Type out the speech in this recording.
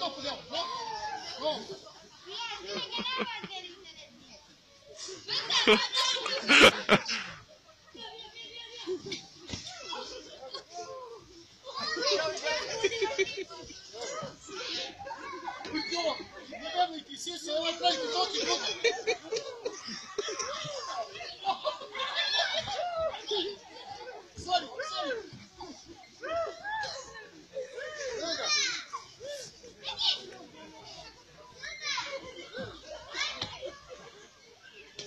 dopo, no, no. Придем, не верный, естественно, давай, тратить,